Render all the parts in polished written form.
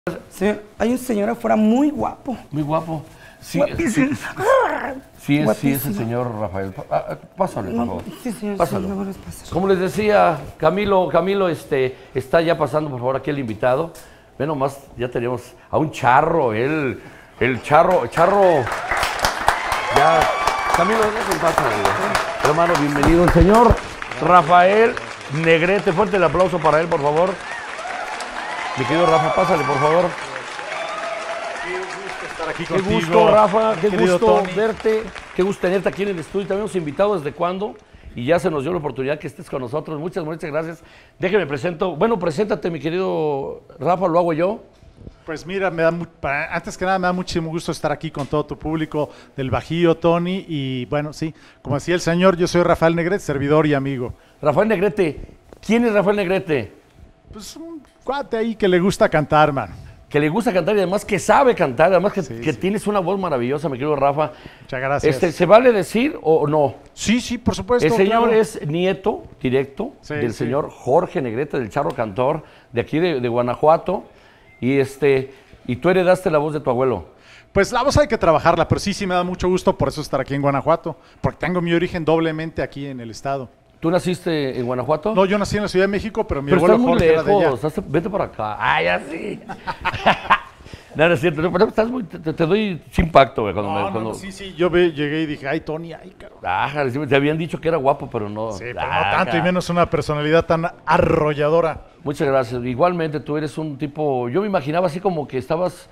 Sí, hay un señor afuera muy guapo. Muy guapo. Sí, Guapísimo. sí es el Guapísimo. señor Rafael. Pásale, por favor. Sí, señor. Pásalo. Sí, luego les paso. Como les decía, Camilo está ya pasando, por favor, aquí el invitado. Ve nomás, ya tenemos a un charro, el charro. Ya, Camilo, déjame pasar, hermano, bienvenido. El señor Rafael Negrete, fuerte el aplauso para él, por favor. Mi querido Rafa, pásale, por favor. Aquí Qué contigo, gusto, Rafa, qué querido gusto Tony. verte, qué gusto tenerte aquí en el estudio. También hemos invitado desde cuándo y ya se nos dio la oportunidad que estés con nosotros. Muchas gracias. Déjeme presento. Bueno, preséntate, mi querido Rafa, lo hago yo. Pues mira, antes que nada me da muchísimo gusto estar aquí con todo tu público del Bajío, Tony. Y bueno, sí, como decía el señor, yo soy Rafael Negrete, servidor y amigo. Rafael Negrete, ¿quién es Rafael Negrete? Pues un cuate ahí que le gusta cantar, man. Que le gusta cantar y además que sabe cantar, además que, Sí, que sí. tienes una voz maravillosa, mi querido Rafa. Muchas gracias. ¿Se vale decir o no? Sí, por supuesto. El señor claro. es nieto directo Sí, del sí. señor Jorge Negrete, del charro cantor, de aquí de Guanajuato. Y tú heredaste la voz de tu abuelo. Pues la voz hay que trabajarla, pero sí me da mucho gusto por eso estar aquí en Guanajuato, porque tengo mi origen doblemente aquí en el estado. ¿Tú naciste en Guanajuato? No, yo nací en la Ciudad de México, pero mi pero abuelo estás muy Jorge era de allá. lejos. Vete por acá. Ah, ya sí. No, no es cierto. No, pero estás te doy sin pacto, güey. No, sí, yo llegué y dije, ay, Tony, ay, caro. Ah, te habían dicho que era guapo, pero no. Sí, pero no tanto, y menos una personalidad tan arrolladora. Muchas gracias. Igualmente, tú eres un tipo. Yo me imaginaba así como que estabas,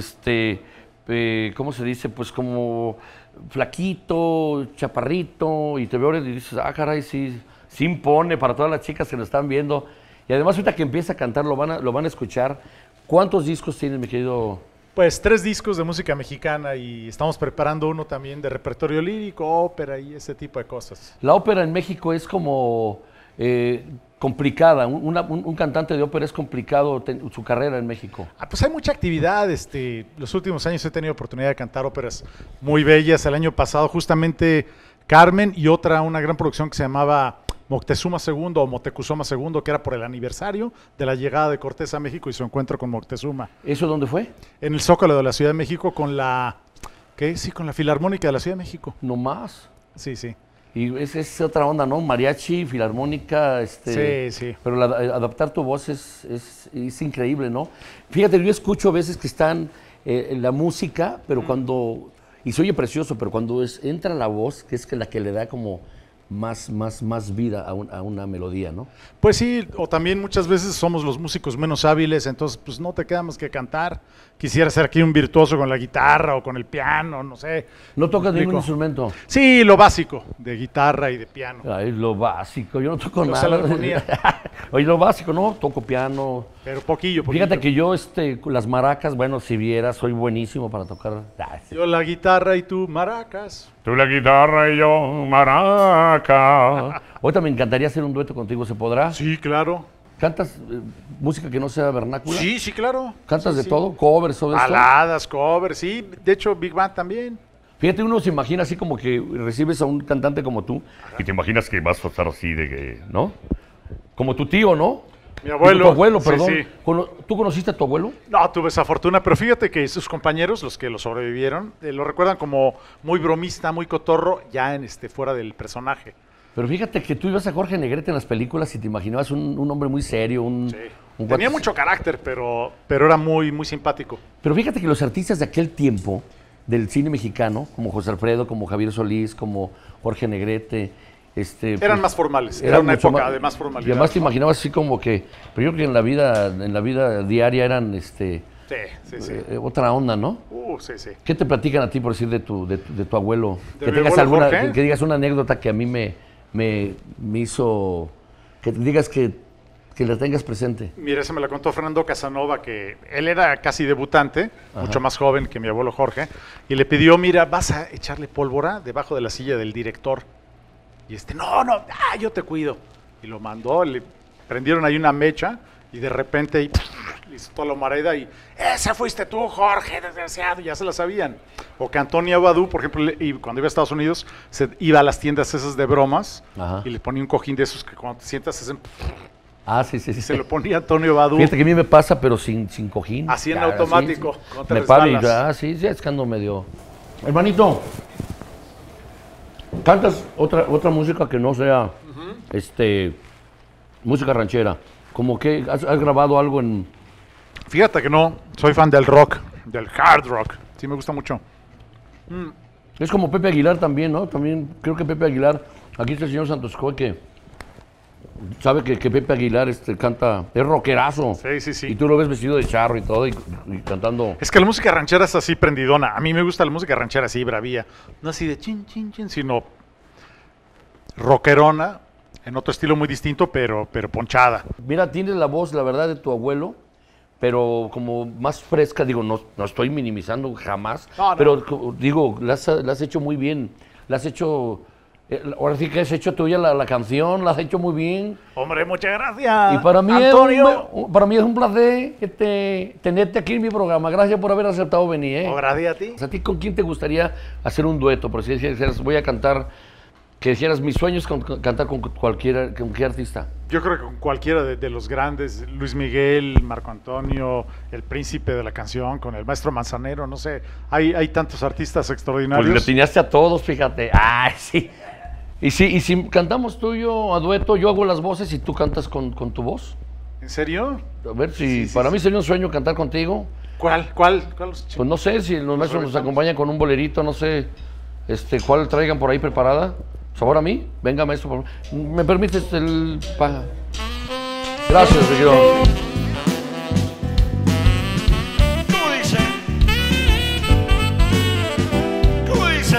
¿cómo se dice? Pues como flaquito, chaparrito, y te veo y dices, ah, caray, sí impone para todas las chicas que lo están viendo. Y además, ahorita que empieza a cantar, lo van a escuchar. ¿Cuántos discos tienes, mi querido? Pues 3 discos de música mexicana y estamos preparando uno también de repertorio lírico, ópera y ese tipo de cosas. La ópera en México es como complicada. Un cantante de ópera es complicado su carrera en México. Pues hay mucha actividad. Los últimos años he tenido oportunidad de cantar óperas muy bellas. El año pasado justamente Carmen y una gran producción que se llamaba Moctezuma II o Motecuzoma II, que era por el aniversario de la llegada de Cortés a México y su encuentro con Moctezuma. ¿Eso dónde fue? En el Zócalo de la Ciudad de México con con la Filarmónica de la Ciudad de México. No más. Sí. Y es otra onda, ¿no? Mariachi, filarmónica, Sí. Pero adaptar tu voz es increíble, ¿no? Fíjate, yo escucho a veces que están en la música, pero y se oye precioso, pero cuando entra la voz, que es la que le da como más vida a una melodía, ¿no? Pues sí, o también muchas veces somos los músicos menos hábiles, entonces pues no te queda más que cantar. Quisiera ser aquí un virtuoso con la guitarra o con el piano, no sé. ¿No tocas ningún Explico. instrumento? Sí, lo básico, de guitarra y de piano. Ay, lo básico, yo no toco O sea, nada. la armonía. Oye, lo básico, ¿no? Toco piano. Pero poquillo. Fíjate que yo, las maracas, bueno, si vieras, soy buenísimo para tocar. Yo la guitarra y tú maracas. Tú la guitarra y yo maraca. Ahorita me encantaría hacer un dueto contigo, ¿se podrá? Sí, claro. ¿Cantas música que no sea vernácula? Sí, claro. ¿Cantas Sí, de todo? ¿Covers o de esto? Baladas, covers, sí. De hecho, Big Band también. Fíjate, uno se imagina así como que recibes a un cantante como tú y te imaginas que vas a estar así de que, ¿no? Como tu tío, ¿no? Mi abuelo. Tu abuelo, Sí, perdón. sí. ¿Tú conociste a tu abuelo? No, tuve esa fortuna, pero fíjate que sus compañeros, los que lo sobrevivieron, lo recuerdan como muy bromista, muy cotorro, ya fuera del personaje. Pero fíjate que tú ibas a Jorge Negrete en las películas y te imaginabas un hombre muy serio, un Tenía cuate- mucho carácter, pero era muy simpático. Pero fíjate que los artistas de aquel tiempo, del cine mexicano, como José Alfredo, como Javier Solís, como Jorge Negrete, Eran más formales, era eran una mucho época más- de más Y formalidad. además te ¿no? imaginabas así como que, pero yo creo que en la vida diaria eran Sí. otra onda, ¿no? Sí. ¿Qué te platican a ti por decir de tu abuelo? ¿De Que mi tengas abuelo alguna, Jorge? que digas una anécdota que a mí me hizo, que te digas que la tengas presente. Mira, esa me la contó Fernando Casanova, que él era casi debutante, mucho más joven que mi abuelo Jorge, y le pidió, mira, vas a echarle pólvora debajo de la silla del director. Y yo te cuido. Y lo mandó, le prendieron ahí una mecha, y de repente le hizo toda la humareda y ¡ese fuiste tú, Jorge, desgraciado! Ya se la sabían. O que Antonia Badú, por ejemplo, cuando iba a Estados Unidos, se iba a las tiendas esas de bromas Ajá. y le ponía un cojín de esos que cuando te sientas hacen Ah, sí, sí, sí. Se lo ponía Antonio Badú. Fíjate que a mí me pasa, pero sin cojín. Así en Ya, automático, sí. cuando te Me paro y resbalas. sí, es que ando medio... Hermanito, ¿cantas otra música que no sea, música ranchera? Como que has grabado algo en... Fíjate que no, soy fan del rock, del hard rock. Sí, me gusta mucho. Es como Pepe Aguilar también, ¿no? También creo que Pepe Aguilar, aquí está el señor Santos Coy, que sabe que Pepe Aguilar canta, es rockerazo. Sí, sí, sí. Y tú lo ves vestido de charro y todo, y cantando. Es que la música ranchera es así prendidona. A mí me gusta la música ranchera así, bravía. No así de chin, chin, chin, sino rockerona, en otro estilo muy distinto, pero ponchada. Mira, tienes la voz, la verdad, de tu abuelo, pero como más fresca, digo, no estoy minimizando jamás, No. pero digo, la has hecho muy bien, la has hecho, ahora sí que has hecho tuya la canción, la has hecho muy bien. Hombre, muchas gracias. Y para mí, Antonio. para mí es un placer tenerte aquí en mi programa. Gracias por haber aceptado venir. ¿Eh? Oh, gracias a ti. ¿A ti con quién te gustaría hacer un dueto? Por si dijeras, voy a cantar, que dijeras, mis sueños cantar con cualquier artista. Yo creo que con cualquiera de los grandes, Luis Miguel, Marco Antonio, el príncipe de la canción, con el maestro Manzanero, no sé, hay tantos artistas extraordinarios. Pues le atinaste a todos, fíjate. Ay, sí. Y si cantamos tú y yo a dueto, yo hago las voces y tú cantas con tu voz. ¿En serio? A ver, si Sí, para sí. mí sería un sueño cantar contigo. ¿Cuál? Pues no sé, si los maestros nos acompañan con un bolerito, no sé, cuál traigan por ahí preparada. ¿Sabor a mí? Venga, maestro, por favor. ¿Me permites el paja? Gracias, seguidor. ¿Cómo dice? ¿Cómo dice?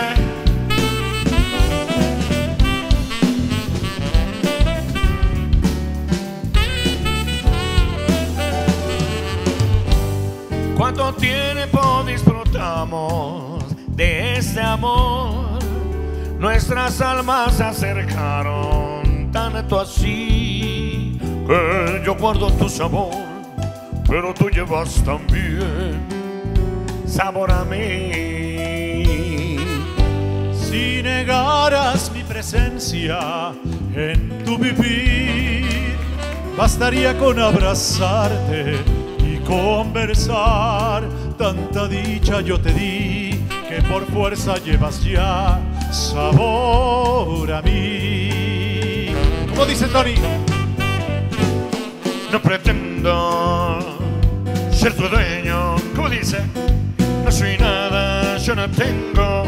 ¿Cuánto tiempo disfrutamos de este amor? Nuestras almas se acercaron tanto así que yo guardo tu sabor, pero tú llevas también sabor a mí. Si negaras mi presencia en tu vivir, bastaría con abrazarte y conversar. Tanta dicha yo te di que por fuerza llevas ya sabor a mí. ¿Cómo dice Tony? No pretendo ser tu dueño, como dice. No soy nada, yo no tengo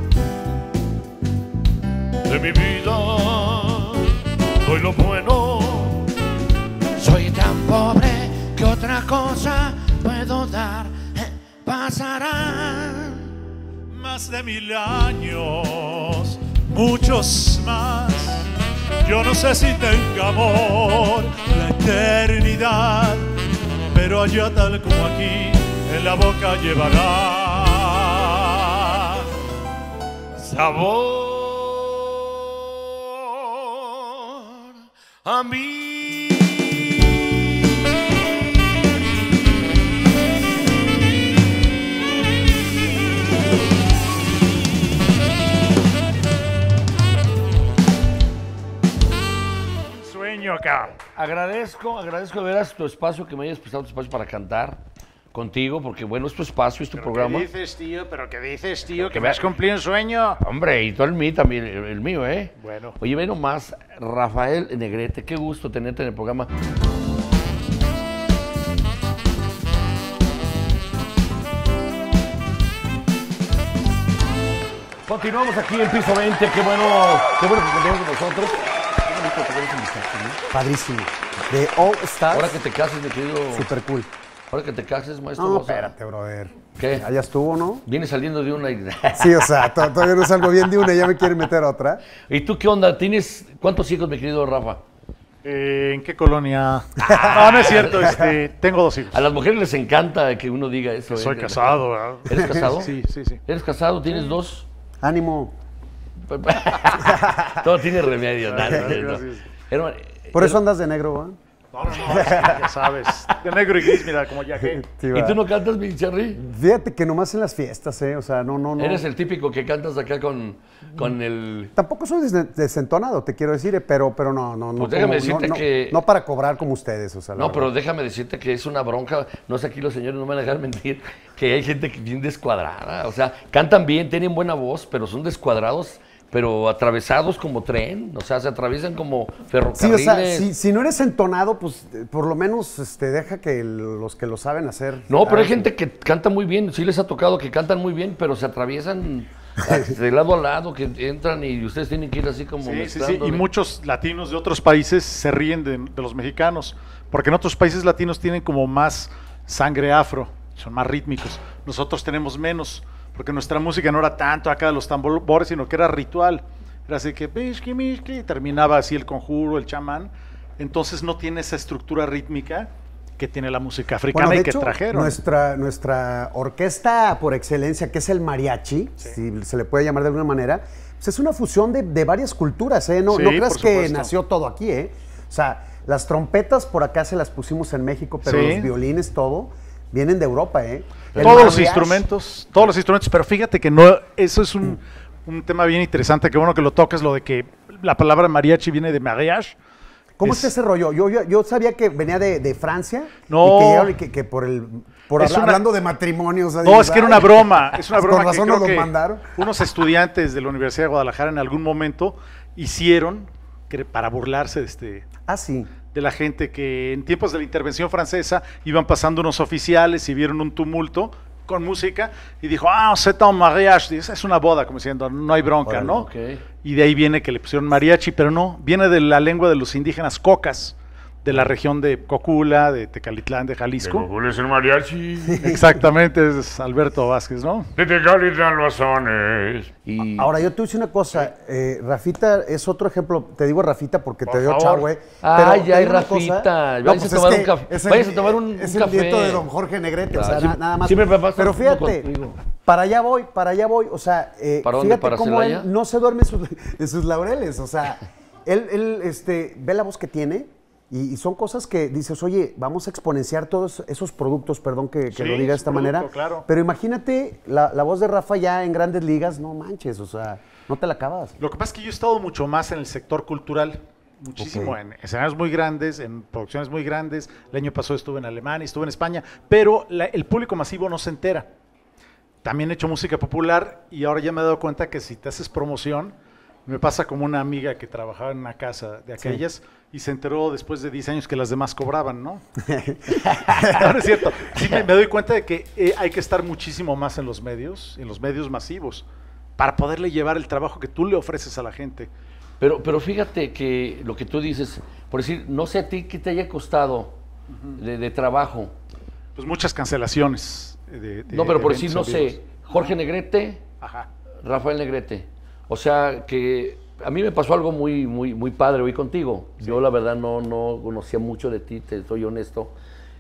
de mi vida. Doy lo bueno. Soy tan pobre que otra cosa puedo dar. Pasarán Más de 1000 años, muchos más. Yo no sé si tenga amor la eternidad, pero allá tal como aquí, en la boca llevará sabor a mí. Sueño acá. Agradezco de veras tu espacio, que me hayas prestado tu espacio para cantar contigo, porque bueno, es tu espacio, es tu programa. ¿Qué dices, tío? ¿Pero qué dices, tío? Que ¿Que me- me has cumplido un sueño? Hombre, y tú el mío también, el mío, ¿eh? Bueno. Oye, ve nomás, Rafael Negrete, qué gusto tenerte en el programa. Continuamos aquí en Piso 20, qué bueno que continuamos con nosotros. Qué bonito te ves en mis casas, ¿no? Padrísimo. De All Stars. Ahora que te cases, mi querido. Super cool. Ahora que te cases, maestro. No, vas a- espérate, brother. ¿Qué? Allá estuvo, ¿no? Vienes saliendo de una. Sí, o sea, todavía no salgo bien de una y ya me quieren meter a otra. ¿Y tú qué onda? ¿Tienes cuántos hijos, mi querido Rafa? ¿En qué colonia? No, no es cierto. Tengo 2 hijos. A las mujeres les encanta que uno diga eso. Soy ¿eh? casado, ¿verdad? ¿Eres casado? Sí, sí, sí. ¿Eres casado? ¿Tienes 2? Ánimo. Todo tiene remedio. Gracias, no. gracias. Hermano, Por eso andas de negro, ¿va? No, ya sabes. De negro y gris, mira, como ya que. Sí, ¿Y va. tú no cantas, mi Charly? Fíjate que nomás en las fiestas, o sea, no. Eres el típico que cantas acá con el... Tampoco soy desentonado, te quiero decir, pero no. Pues déjame decirte que- No para cobrar como ustedes, o sea. la No, pero verdad. déjame decirte que es una bronca, no sé, aquí los señores no me van a dejar mentir, que hay gente que bien descuadrada, o sea, cantan bien, tienen buena voz, pero son descuadrados, pero atravesados como tren, o sea, se atraviesan como Sí, ferrocarriles. o sea, si no eres entonado, pues por lo menos deja que los que lo saben hacer. No, pero hay hagan. gente que canta muy bien, sí les ha tocado que cantan muy bien, pero se atraviesan de lado a lado, que entran y ustedes tienen que ir así como Sí. mezclándole. Y muchos latinos de otros países se ríen de los mexicanos, porque en otros países latinos tienen como más sangre afro, son más rítmicos. Nosotros tenemos menos, porque nuestra música no era tanto acá de los tambores, sino que era ritual. Era así que mishki, mishki, terminaba así el conjuro, el chamán. Entonces no tiene esa estructura rítmica que tiene la música africana Bueno, de y que hecho, trajeron. nuestra orquesta por excelencia, que es el mariachi, si se le puede llamar de alguna manera, pues es una fusión de varias culturas, ¿eh? No, Sí, no creas por que supuesto. nació todo aquí, ¿eh? O sea, las trompetas por acá se las pusimos en México, pero Sí. los violines, todo, vienen de Europa, ¿eh? El Todos los mariachi- instrumentos, pero fíjate que no, eso es un tema bien interesante, que bueno que lo toques, lo de que la palabra mariachi viene de mariage. ¿Cómo Es- está ese rollo? Yo sabía que venía de Francia No. y que llegaron y que por Es una- hablando de matrimonios. o sea, No, dices, es que era "Ay, una broma, es una con broma que razón creo nos los que mandaron". unos estudiantes de la Universidad de Guadalajara en algún momento hicieron para burlarse Ah, sí. de la gente que en tiempos de la intervención francesa iban pasando unos oficiales y vieron un tumulto con música y dijo, c'est un mariage, es una boda, como diciendo, no hay bronca, Órale, ¿no? ok. Y de ahí viene que le pusieron mariachi, pero no, viene de la lengua de los indígenas cocas, de la región de Cocula, de Tecalitlán, de Jalisco. es el mariachi. Exactamente, es Alberto Vázquez, ¿no? De Tecalitlán los sones. Y Ahora, yo te voy a decir una cosa. Rafita es otro ejemplo. Te digo Rafita porque Por te dio favor. chagüe. Ay, pero ya te hay digo una Rafita. cosa. Váyanse a tomar un café. es Váyanse a tomar un es café. el nieto de don Jorge Negrete. O sea, Claro, nada más. siempre me pasa Pero lo fíjate, contigo. para allá voy. O sea, ¿Para dónde? fíjate ¿Para cómo Celaya? él no se duerme en sus laureles. O sea, él ve la voz que tiene. Y son cosas que dices, oye, vamos a exponenciar todos esos productos, perdón que Sí, lo diga de es esta producto, manera. claro. Pero imagínate la voz de Rafa ya en grandes ligas, no manches, o sea, no te la acabas. Lo que pasa es que yo he estado mucho más en el sector cultural, muchísimo, Ok. en escenarios muy grandes, en producciones muy grandes. El año pasado estuve en Alemania, estuve en España, pero el público masivo no se entera. También he hecho música popular y ahora ya me he dado cuenta que si te haces promoción, me pasa como una amiga que trabajaba en una casa de aquellas y se enteró después de 10 años que las demás cobraban, ¿no? No es cierto. Sí, me doy cuenta de que hay que estar muchísimo más en los medios masivos, para poderle llevar el trabajo que tú le ofreces a la gente. Pero fíjate que lo que tú dices, por decir, no sé a ti qué te haya costado de trabajo. Pues muchas cancelaciones. No, pero por decir, no eventos en vivos. sé, Jorge Negrete, Ajá. Rafael Negrete. O sea, que a mí me pasó algo muy padre hoy contigo. Yo la verdad no conocía mucho de ti, te soy honesto.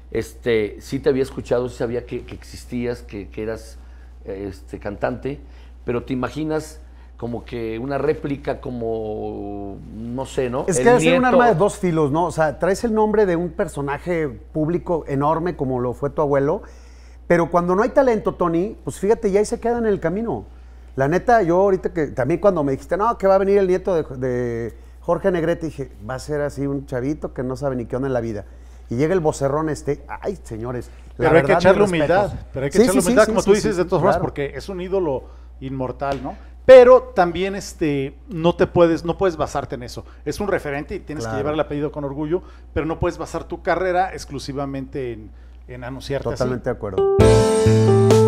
Sí te había escuchado, sí sabía que existías, que eras cantante, pero te imaginas como que una réplica como, no sé, ¿no? Es El que debe ser un nieto- arma de dos filos, ¿no? O sea, traes el nombre de un personaje público enorme como lo fue tu abuelo, pero cuando no hay talento, Tony, pues fíjate, ya ahí se queda en el camino. La neta, yo ahorita que también cuando me dijiste, no, que va a venir el nieto de Jorge Negrete, dije, va a ser así un chavito que no sabe ni qué onda en la vida. Y llega el vocerrón ay, señores. la Pero hay que verdad, echarle mis humildad, respetos. pero hay que Sí, echarle sí, sí, humildad, sí, como sí, tú sí, dices, sí, de todas formas, claro. porque es un ídolo inmortal, ¿no? Pero también no puedes basarte en eso. Es un referente y tienes Claro. que llevar el apellido con orgullo, pero no puedes basar tu carrera exclusivamente en anunciarte así. Totalmente de acuerdo.